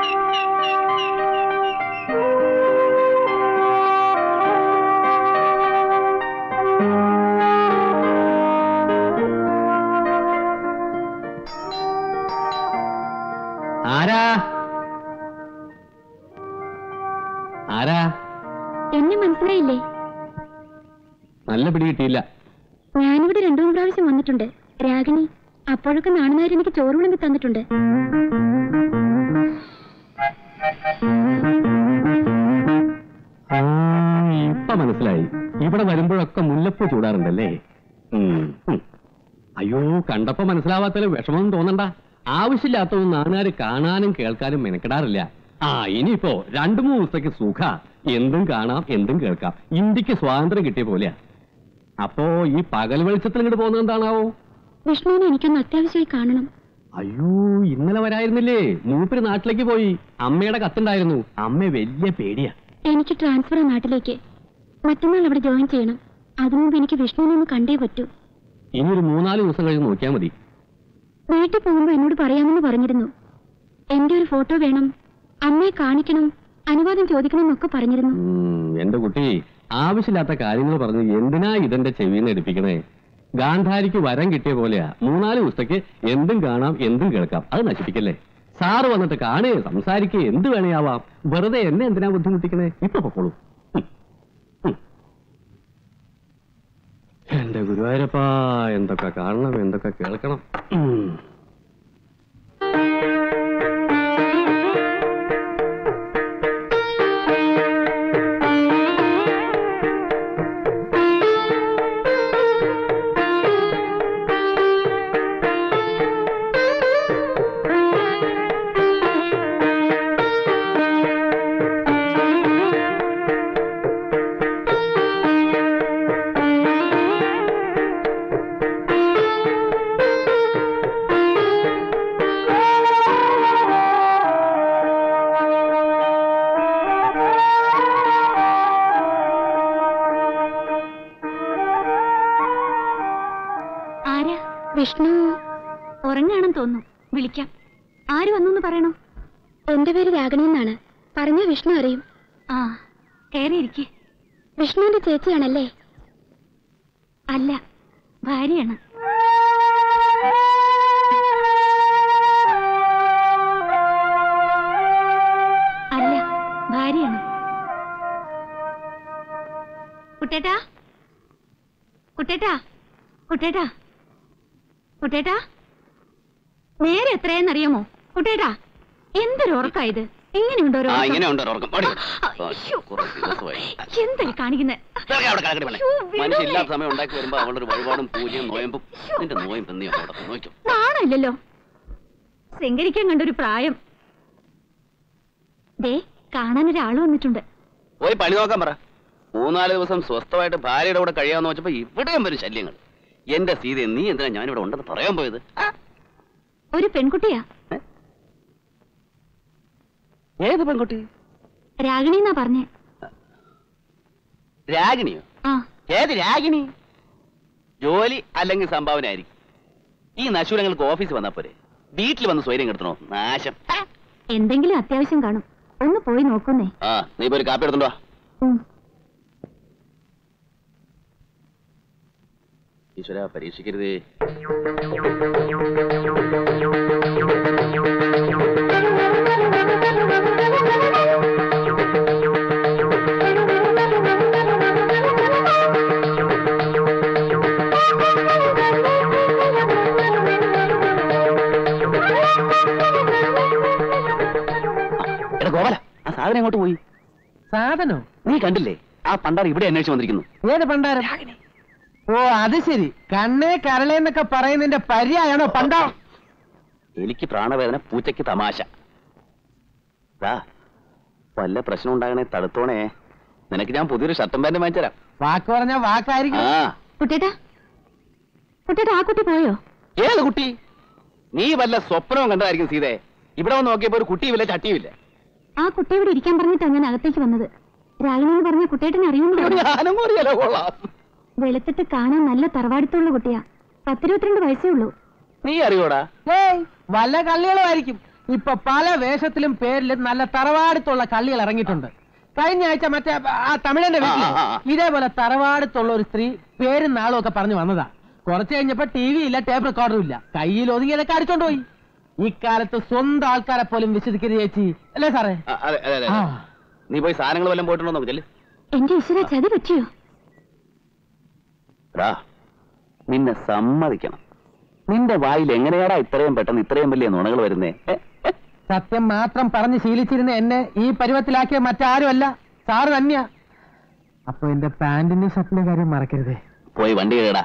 ആരാ ആരാ? എന്നെ മനസ്സിലായില്ലേ? നല്ല പിടി കിട്ടിയില്ല. ഞാനിവിടെ 2-3 പ്രാവശ്യം വന്നിട്ടുണ്ട്. രാഗിണി. അപ്പോഴൊക്കെ നാണുനായർ എനിക്ക് ചോറ് വിളമ്പി തന്നിട്ടുണ്ട്. ഇപ്പൊ മനസ്സിലായി. ഇവിടെ വരുമ്പോഴൊക്കെ മുല്ലപ്പൂ ചൂടാറുണ്ടല്ലേ? അയ്യോ, കണ്ടപ്പോ മനസ്സിലാവാത്തതിൽ വിഷമം തോന്നണ്ട. ആവശ്യമില്ലാത്തതും നാണുകാര് കാണാനും കേൾക്കാനും മെനക്കെടാറില്ല. ഇനിയിപ്പോ 2-3 ദിവസത്തേക്ക് സുഖ. എന്തും കാണാം, എന്തും കേൾക്കാം. ഇന്ത്യക്ക് സ്വാതന്ത്ര്യം കിട്ടിയ പോലെയാ. അപ്പോ ഈ പകൽ വെളിച്ചത്തിൽ ഇങ്ങോട്ട് പോകുന്നത് എന്താണാവോ? വിഷ്ണുവിനെ എനിക്കൊന്ന് അത്യാവശ്യമായി കാണണം. അയ്യോ, ഇന്നലെ വരായിരുന്നില്ലേ? മൂപ്പര് നാട്ടിലേക്ക് പോയി. അമ്മയുടെ കത്തുണ്ടായിരുന്നു. അമ്മ വലിയ പേടിയാ. എനിക്ക് ട്രാൻസ്ഫർ നാട്ടിലേക്ക്. മറ്റന്നാൾ അവിടെ ജോയിൻ ചെയ്യണം. അതിനുമുമ്പ് എനിക്ക് വിഷ്ണുവിനെ ഒന്ന് കണ്ടേ പറ്റൂ. ഇനി ഒരു 3-4 ദിവസം കഴിഞ്ഞ് നോക്കിയാൽ മതി. വീട്ടിൽ പോകുമ്പോ എന്നോട് പറയാമെന്ന് പറഞ്ഞിരുന്നു. എന്റെ ഒരു ഫോട്ടോ വേണം, അമ്മയെ കാണിക്കണം, അനുവാദം ചോദിക്കണം എന്നൊക്കെ പറഞ്ഞിരുന്നു. എന്റെ കുട്ടി, ആവശ്യമില്ലാത്ത കാര്യങ്ങൾ പറഞ്ഞ് എന്തിനാ ഇതെന്റെ ചെവിന്ന് എടുപ്പിക്കണേ? ഗാന്ധാരിക്ക് വരം കിട്ടിയ പോലെയാ. 3-4 ദിവസത്തേക്ക് എന്തും കാണാം, എന്തും കേൾക്കാം. അത് നശിപ്പിക്കല്ലേ. സാറ് വന്നിട്ട് കാണുകയോ സംസാരിക്കുകയോ എന്ത് വേണേയാവാം. വെറുതെ എന്നെ എന്തിനാ ബുദ്ധിമുട്ടിക്കണേ? ഇപ്പൊ പൊക്കോളൂ. എന്റെ ഗുരുവായൂരപ്പാ, എന്തൊക്കെ കാണണം, എന്തൊക്കെ കേൾക്കണം. വിഷ്ണു ഉറങ്ങാണെന്ന് തോന്നുന്നു. വിളിക്കാം. ആര് വന്നു പറയണോ? എന്റെ പേര് രാഗിണി എന്നാണ്. പറഞ്ഞ വിഷ്ണു അറിയും. കയറിയിരിക്കെ. വിഷ്ണുവിന്റെ ചേച്ചിയാണല്ലേ? അല്ല, ഭാര്യയാണ്. അല്ല, ഭാര്യയാണ്. കുട്ടേട്ടാ, കുട്ടേട്ടാ, കുട്ടേട്ടാ, കുട്ടേട്ടാ, നേരെ എത്രയെന്നറിയാമോ? കുട്ടേട്ടാ, എന്തൊരു ഉറക്കായത്? ഇങ്ങനെയുണ്ടോ? എന്തായി കാണിക്കുന്നത്? നാണല്ലോ. ശൃംഗരിക്കാൻ കണ്ടൊരു പ്രായം. ദേ, കാണാനൊരാള് വന്നിട്ടുണ്ട്. പോയി പണി നോക്കാൻ പറ. 3-4 ദിവസം സ്വസ്ഥമായിട്ട് ഭാര്യയുടെ കൂടെ കഴിയാന്ന് വെച്ചപ്പോ ഇവിടെയും വരും ശല്യങ്ങൾ. എന്റെ സീത, നീ എന്തിനാ ഞാനിവിടെ ഉണ്ടെന്ന് പറയാൻ പോയത്? ഒരു പെൺകുട്ടിയാ. ഏത് പെൺകുട്ടി? രാഗിണി എന്നാ പറഞ്ഞേ. രാഗിണിയോ? ഏത് രാഗിണി? ജോലി അല്ലെങ്കിൽ സംഭാവന ആയിരിക്കും. ഈ നശൂരങ്ങൾക്ക് ഓഫീസിൽ വന്നാ പോരെ? വീട്ടിൽ വന്ന് സ്വൈര്യം കെടുത്തണോ? നാശം. എന്തെങ്കിലും അത്യാവശ്യം കാണും. ഒന്ന് പോയി നോക്കുന്നേ. നീ പോയി കാപ്പി എടുത്തുണ്ടോ? ഈശ്വര, പരീക്ഷിക്കരുതേ. എടാ ഗോപാല, ആ സാധനം എങ്ങോട്ട് പോയി? സാധനോ? നീ കണ്ടില്ലേ? ആ പണ്ടാർ ഇവിടെ അന്വേഷിച്ച് വന്നിരിക്കുന്നു. ഏത് പണ്ടാരം? ഓ, അത് ശരി. കണ്ണേ കരളേന്നൊക്കെ പറയുന്നതിന്റെ പര്യായാണോ പണ്ടാ? എനിക്ക് പ്രാണവേദന, പൂച്ചയ്ക്ക് തമാശ. വല്ല പ്രശ്നം ഉണ്ടാകണേ തടുത്തോണേ. നിനക്ക് ഞാൻ പുതിയൊരു ഷർട്ടും പാന്റും വാങ്ങിച്ചരാം. വാക്ക് പറഞ്ഞ വാക്കായിരിക്കും. കുട്ടേട്ടാ, കുട്ടേട്ടാ, ആ കുട്ടി പോയോ? ഏത് കുട്ടി? നീ വല്ല സ്വപ്നവും കണ്ടതായിരിക്കും സീതേ. ഇവിടെ വന്ന് നോക്കിയപ്പോ ഒരു കുട്ടിയുമില്ല, ചട്ടിയുമില്ല. ആ കുട്ടി ഇവിടെ ഇരിക്കാൻ പറഞ്ഞിട്ടാ ഞാൻ അകത്തേക്ക് വന്നത്. രാഗിണി എന്ന് പറഞ്ഞ കുട്ടേട്ടനെ അറിയുന്നു. വെളുത്തിട്ട് കാണാൻ നല്ല തറവാടിത്തുള്ള കുട്ടിയാ. 10-22 വയസ്സേ ഉള്ളൂ. നീ അറിയോടാ? വല്ല കള്ളികളുമായിരിക്കും. ഇപ്പൊ പല വേഷത്തിലും പേരിലും നല്ല തറവാടുത്തുള്ള കള്ളികൾ ഇറങ്ങിയിട്ടുണ്ട്. കഴിഞ്ഞ ആഴ്ച മറ്റേ ആ തമിഴന്റെ വീട്ടില് ഇതേപോലെ തറവാടുത്തുള്ള ഒരു സ്ത്രീ പേരും നാളും ഒക്കെ പറഞ്ഞു വന്നതാ. കുറച്ച് കഴിഞ്ഞപ്പോ ടി വി ഇല്ല, ടേപ്പ് റെക്കോർഡറും ഇല്ല, കയ്യിൽ ഒതുങ്ങിയതൊക്കെ അടിച്ചോണ്ട് പോയി. ഇക്കാലത്ത് സ്വന്തം ആൾക്കാരെ പോലും വിശ്വസിക്കരുത് ചേച്ചി, അല്ലേ സാറേ? നീ പോയി സാധനങ്ങൾ വല്ലതും പോയിട്ടുണ്ടോ നോക്ക്. എന്റെ ഈശ്വര, ചതി പറ്റിയോ? നിന്നെ സമ്മതിക്കണം, നിന്റെ വായിൽ എങ്ങനെയാടാ ഇത്രയും പെട്ടെന്ന് ഇത്രയും വലിയ നുണകൾ വരുന്നേ? സത്യം മാത്രം പറഞ്ഞ് ശീലിച്ചിരുന്ന എന്നെ ഈ പരുവത്തിലാക്കിയ മറ്റാരുമല്ല, സാറ് തന്നെയാ. അപ്പൊ എന്റെ പാന്റിന്റെ ഷർട്ടിന്റെ കാര്യം മറക്കരുതേ. പോയി വണ്ടി കേടാ.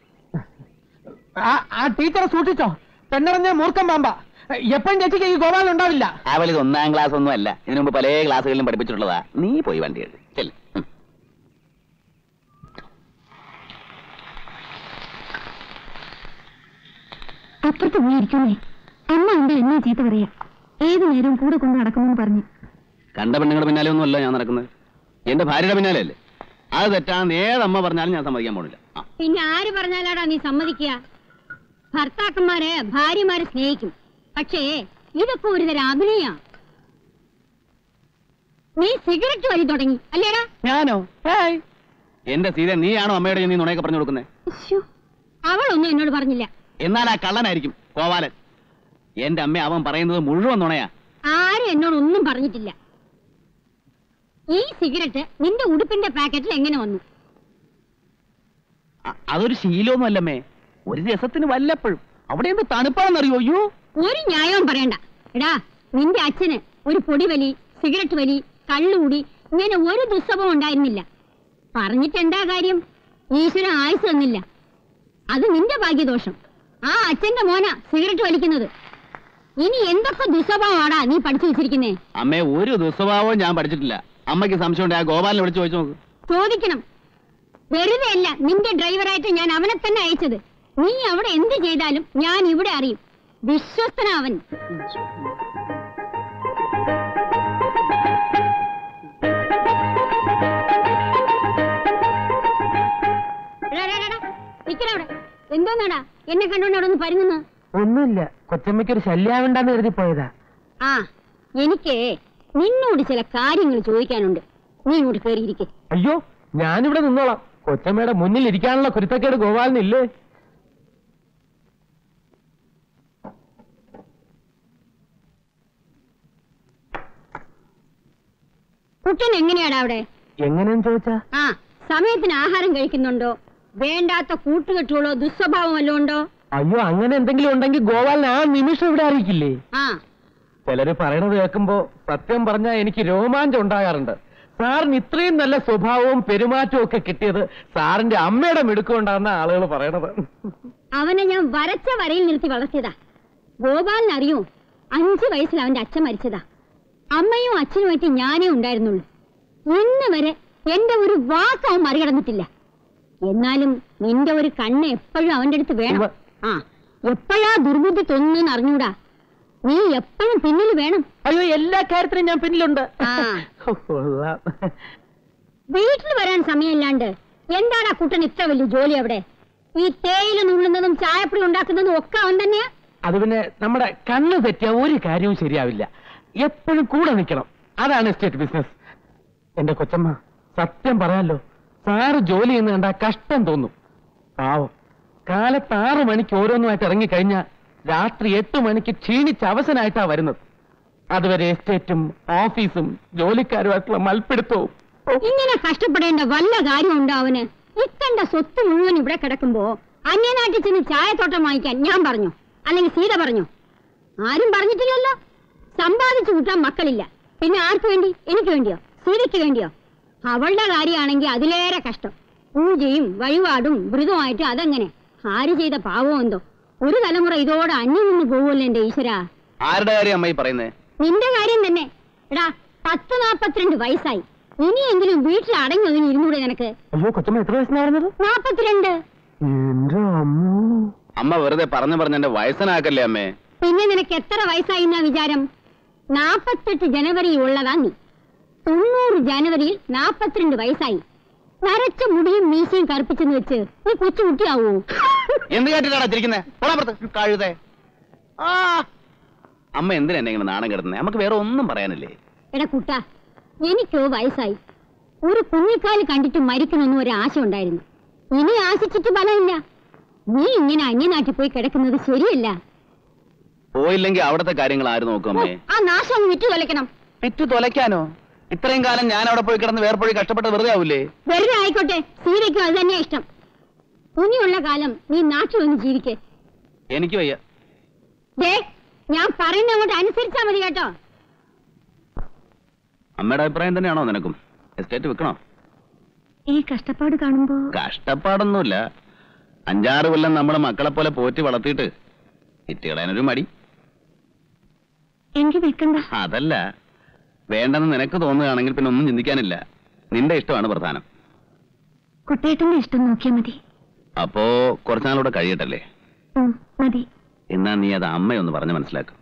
ആ ടീച്ചറെ സൂക്ഷിച്ചോ, പെണ്ണിറഞ്ഞ മൂർഖം പാമ്പ. എപ്പോഴും ചേച്ചിക്ക് ഈ ഗോപാലൻ ഉണ്ടാവില്ല. അവലിത് 1ാം ക്ലാസ് ഒന്നും അല്ല, ഇതിനു മുമ്പ് പല ക്ലാസ്സുകളിലും പഠിപ്പിച്ചിട്ടുള്ളതാ. നീ പോയി വണ്ടി കേട് ചെല്ല്. അപ്പുറത്ത് പോയിരിക്കുന്നേ, അമ്മ എന്താ എന്നെ ചീത്ത പറയാ? ഏതു നേരവും കൂടെ കൊണ്ട് നടക്കുമെന്ന് പറഞ്ഞു. കണ്ട പെണ്ണുങ്ങളുടെ പിന്നാലെ ഒന്നും അല്ല ഞാൻ നടക്കുന്നത്, എന്റെ ഭാര്യയുടെ പിന്നാലെ അല്ലേ. അത് തെറ്റാന്ന് ഏതമ്മ പറഞ്ഞാലും ഞാൻ സമ്മതിക്കാൻ പോണില്ല. പിന്നെ ആര് പറഞ്ഞാലാടാ നീ സമ്മതിക്കുക? ഭർത്താക്കന്മാരെ ഭാര്യമാരെ സ്നേഹിക്കും, പക്ഷേ ഇതൊക്കെ ഒരുതരം അഭിനയ. നീ സിഗരറ്റ് വലി തുടങ്ങി അല്ലേടാ? ഞാനോ? എന്റെ സീത, നീയാണോ അമ്മയുടെ നീ നുണയൊക്കെ പറഞ്ഞു കൊടുക്കുന്നത്? അവളൊന്നും എന്നോട് പറഞ്ഞില്ല. എന്നാൽ ആ കള്ളനായിരിക്കും ഗോപാലൻ. എന്റെ അമ്മ അവൻ പറയുന്നത് മുഴുവൻ നുണയാ. ആരും എന്നോടൊന്നും പറഞ്ഞിട്ടില്ല. ഈ സിഗരറ്റ് നിന്റെ ഉടുപ്പിന്റെ പാക്കറ്റിൽ എങ്ങനെ വന്നു? അതൊരു ശീലമൊന്നും അല്ലമ്മേ, ഒരു രസത്തിന് വല്ലപ്പോഴും. അവിടെ എന്ത് തണുപ്പാണെന്നറിയോ? അയ്യോ, ഒരു ന്യായവും പറയണ്ട. എടാ, നിന്റെ അച്ഛന് ഒരു പൊടിവലി, സിഗരറ്റ് വലി, കള്ളുകൂടി ഇങ്ങനെ ഒരു ദുസ്സവം ഉണ്ടായിരുന്നില്ല. പറഞ്ഞിട്ട് എന്താ കാര്യം? ഈശ്വരൻ ആയുസ് തന്നില്ല. അത് നിന്റെ ഭാഗ്യദോഷം. ആ അച്ഛന്റെ മോനാ സിഗരറ്റ് വലിക്കുന്നത്. ഇനി എന്തൊക്കെ ദുസ്വഭാവമാടാ നീ പഠിച്ചു വെച്ചിരിക്കുന്നേ? അമ്മേ, ഒരു ദുസ്വഭാവവും ഞാൻ പഠിച്ചിട്ടില്ല. അമ്മയ്ക്ക് സംശയം ഉണ്ട്, ആ ഗോപാലിനെ വിളിച്ചു ചോദിച്ചു നോക്ക്. ചോദിക്കണം. വെറുതെ അല്ല നിന്റെ ഡ്രൈവറായിട്ട് ഞാൻ അവനെ തന്നെ അയച്ചത്. നീ അവിടെ എന്ത് ചെയ്താലും ഞാൻ ഇവിടെ അറിയും. വിശ്വസ്തനാവൻ. എന്തോന്നാടാ എന്നെ കണ്ടോണ്ട് അവിടെ ഒന്ന് പരുങ്ങുന്നു? ഒന്നുമില്ല, കൊച്ചമ്മയ്ക്കൊരു ശല്യാവണ്ടെന്ന് കരുതി പോയതാ. ആ, എനിക്ക് നിന്നോട് ചില കാര്യങ്ങൾ ചോദിക്കാനുണ്ട്. നീ ഇങ്ങോട്ട് കയറിയിരിക്കെ. അയ്യോ, ഞാനിവിടെ നിന്നോളാം. കൊച്ചമ്മയുടെ മുന്നിൽ ഇരിക്കാനുള്ള കുരുത്തക്കേട് ഗോപാലിനില്ലേ? കുട്ടൻ എങ്ങനെയാടാ അവിടെ? എങ്ങനെയെന്ന് ചോദിച്ചാ? ആ, സമയത്തിന് ആഹാരം കഴിക്കുന്നുണ്ടോ? വേണ്ടാത്ത കൂട്ടുകെട്ടുകളോ ദുസ്വഭാവം വല്ലതും ഉണ്ടോ? അയ്യോ, അങ്ങനെ എന്തെങ്കിലും ഉണ്ടെങ്കിൽ ഗോപാലിന് ആ നിമിഷം ഇവിടെ അറിയിക്കില്ലേ? ആ, ചിലര് പറയണത് കേൾക്കുമ്പോ സത്യം പറഞ്ഞാൽ എനിക്ക് രോമാഞ്ചം ഉണ്ടാകാറുണ്ട്. സാറിന് ഇത്രയും നല്ല സ്വഭാവവും പെരുമാറ്റവും ഒക്കെ കിട്ടിയത് സാറിന്റെ അമ്മയുടെ മിടുക്കൊണ്ടാണെന്ന ആളുകൾ പറയണത്. അവനെ ഞാൻ വരച്ച വരയിൽ നിർത്തി വളർത്തിയതാ. ഗോപാലിനറിയോ, 5 വയസ്സിൽ അവന്റെ അച്ഛൻ മരിച്ചതാ. അമ്മയും അച്ഛനുമായിട്ട് ഞാനേ ഉണ്ടായിരുന്നുള്ളൂ. ഇന്ന് വരെ എന്റെ ഒരു വാക്ക് അവൻ മറികടന്നിട്ടില്ല. എന്നാലും നിന്റെ ഒരു കണ്ണ് എപ്പോഴും അവന്റെ അടുത്ത് വേണം. ആ, എപ്പോഴാ ദുർബുദ്ധി തോന്നുന്നു അറിഞ്ഞൂടാ. നീ എപ്പോഴും പിന്നിൽ വേണം. അയ്യോ, എല്ലാ കാര്യത്തിനും ഞാൻ പിന്നിലുണ്ട്. വീട്ടിൽ വരാൻ സമയമില്ലാണ്ട് എന്താണ് ആ കുട്ടൻ ഇത്ര വലിയ ജോലി അവിടെ? ഈ തേയില നുള്ളുന്നതും ചായപ്പൊടി ഉണ്ടാക്കുന്നതും ഒക്കെ അവൻ തന്നെയാ. അത് പിന്നെ നമ്മുടെ കണ്ണ് തെറ്റിയ ഒരു കാര്യവും ശരിയാവില്ല. എപ്പോഴും കൂടെ നിൽക്കണം. അതാണ് എസ്റ്റേറ്റ് ബിസിനസ്. എന്റെ കൊച്ചമ്മ, സത്യം പറയാലോ, സാറ് ജോലി ചെയ്യുന്ന കണ്ടാ കഷ്ടം തോന്നും. പാവം, കാലത്ത് 6 മണിക്ക് ഓരോന്നുമായിട്ട് ഇറങ്ങിക്കഴിഞ്ഞാൽ രാത്രി 8 മണിക്ക് ക്ഷീണിച്ച് അവസനായിട്ടാ വരുന്നത്. അതുവരെ എസ്റ്റേറ്റും ഓഫീസും ജോലിക്കാരുമായിട്ടുള്ള മൽപ്പിടുത്തവും. ഇങ്ങനെ കഷ്ടപ്പെടേണ്ട വല്ല കാര്യമുണ്ടോ അവന്? ഇക്കണ്ട സ്വത്ത് മുഴുവൻ ഇവിടെ കിടക്കുമ്പോ അന്യനാട്ടിൽ ചെന്ന് ചായത്തോട്ടം വാങ്ങിക്കാൻ ഞാൻ പറഞ്ഞു, അല്ലെങ്കിൽ സീത പറഞ്ഞു? ആരും പറഞ്ഞിട്ടില്ലല്ലോ. സമ്പാദിച്ചു കൂട്ടാൻ മക്കളില്ല, പിന്നെ ആർക്ക് വേണ്ടി? എനിക്ക് വേണ്ടിയോ? സീതയ്ക്ക് വേണ്ടിയോ? അവളുടെ കാര്യമാണെങ്കിൽ അതിലേറെ കഷ്ടം. പൂജയും വഴിപാടും വ്രതമായിട്ട് അതങ്ങനെ. ആര് ചെയ്ത പാവം എന്തോ. ഒരു തലമുറ ഇതോടെ അന്യം നിന്ന് പോവുമല്ലോ എന്റെ ഈശ്വര. ആരുടെ കാര്യം അമ്മായി പറയുന്നേ? നിന്റെ കാര്യം തന്നെ. എടാ, 10-42 വയസ്സായി. ഇനിയെങ്കിലും വീട്ടിൽ അടങ്ങി ഒതുങ്ങി ഇരുന്നൂടെ നിനക്ക്? അയ്യോ, കൊച്ചമ്മ എത്ര വയസ്സായിരുന്നത്? 42. അമ്മ വെറുതെ പറഞ്ഞു എന്റെ വയസ്സനാക്കല്ലേ അമ്മേ. പിന്നെ നിനക്ക് എത്ര വയസ്സായി എന്നാ വിചാരം? 48 ജനുവരിയിൽ ഉള്ളതാ നീ. 90 ജനുവരിയിൽ 42 വയസ്സായി. നരച്ച മുടിയും മീശയും കറുപ്പിച്ചെന്ന് വെച്ച് നീ കൊച്ചുകുട്ടിയാവൂ? എന്ത് കേട്ടിട്ടാണ് ചിരിക്കുന്നേ? കഴുതേ. അമ്മ എന്തിനാ എന്നെ ഇങ്ങനെ നാണം കിടത്തുന്നത്? നമുക്ക് വേറെ ഒന്നും പറയാനില്ലേ? എടാ കുട്ടാ, എനിക്കോ വയസ്സായി. ഒരു കുഞ്ഞിക്കാല് കണ്ടിട്ട് മരിക്കണമെന്ന് ഒരു ആശ ഉണ്ടായിരുന്നു. ഇനി ആശിച്ചിട്ട് ഫലമില്ല. നീ ഇങ്ങനെ അന്യനാട്ടിൽ പോയി കിടക്കുന്നത് ശരിയല്ല. പോയില്ലെങ്കിൽ അവിടുത്തെ കാര്യങ്ങൾ ആര് നോക്കും അമ്മേ? ആ നാശം വിറ്റു തൊലയ്ക്കണം. വിറ്റു തൊലയ്ക്കാനോ? ഇത്രയും കാലം ഞാൻ അവിടെ പോയി കിടന്ന് വേർപ്പൊഴി കഷ്ടപ്പെട്ട് വെറുതെ ആവൂലേ? വെറുതെ ആയിക്കോട്ടെ, സീതയ്ക്കും അത് തന്നെയാ ഇഷ്ടം. ഇനിയുള്ള കാലം നീ നാട്ടിൽ വന്ന് ജീവിക്കേ. എനിക്ക് വയ്യ. ദേ, ഞാൻ പറയുന്ന അങ്ങോട്ട് അനുസരിച്ചാ മതി കേട്ടോ. അമ്മയുടെ അഭിപ്രായം തന്നെയാണോ നിനക്കും? എസ്റ്റേറ്റ് വെക്കണോ? ഈ കഷ്ടപ്പാട് കാണുമ്പോ കഷ്ടപ്പാടൊന്നുമില്ല. 5-6 കൊല്ലം നമ്മുടെ മക്കളെ പോലെ പോറ്റി വളർത്തിയിട്ട് ഇറ്റുകളയാനൊരു മടി. എനിക്ക് വെക്കണ്ട. അതല്ല, വേണ്ടെന്ന് നിനക്ക് തോന്നുകയാണെങ്കിൽ പിന്നെ ഒന്നും ചിന്തിക്കാനില്ല. നിന്റെ ഇഷ്ടമാണ് പ്രധാനം. കുട്ടേട്ടന്റെ ഇഷ്ടം നോക്കിയാ മതി. അപ്പോ കുറച്ചുനാളൂടെ കഴിയട്ടല്ലേ? മതി. എന്നാ നീ അത് അമ്മയൊന്ന് പറഞ്ഞ് മനസ്സിലാക്കും.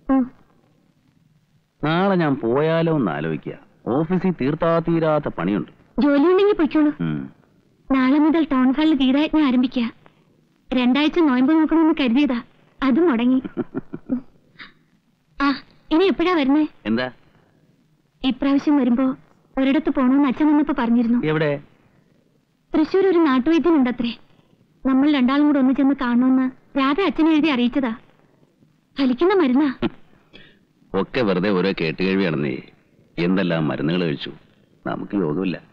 നാളെ ഞാൻ പോയാലോ എന്ന് ആലോചിക്കുക. ഓഫീസിൽ തീരാത്ത പണിയുണ്ട്. ജോലി ഉണ്ടെങ്കിൽ പൊയ്ക്കോളൂ. നാളെ മുതൽ ടൗൺ ഹാളിൽ ഗീതായജ്ഞ ആരംഭിക്കുക. 2 ആഴ്ച നോയമ്പ് നോക്കണമെന്ന് കരുതിയതാ, അത് മുടങ്ങി. ആ, ഇനി എപ്പോഴാ വരുന്നേ? എന്താ ഇപ്രാവശ്യം വരുമ്പോ ഒരിടത്ത് പോണോന്ന് അച്ഛൻ വന്നപ്പോ പറഞ്ഞിരുന്നു. എവിടെ? തൃശ്ശൂർ ഒരു നാട്ടുവൈദ്യനുണ്ടത്രേ. നമ്മൾ 2 ആളും കൂടെ ഒന്ന് ചെന്ന് കാണുമെന്ന് രാധ അച്ഛനെ എഴുതി അറിയിച്ചതാ. ഫലിക്കുന്ന മരുന്നാ. ഒക്കെ വെറുതെ ഓരോ കേട്ടുകേഴ്വിയാണെന്നേ. എന്തെല്ലാം മരുന്നുകൾ കഴിച്ചു. നമുക്ക് യോഗമില്ല.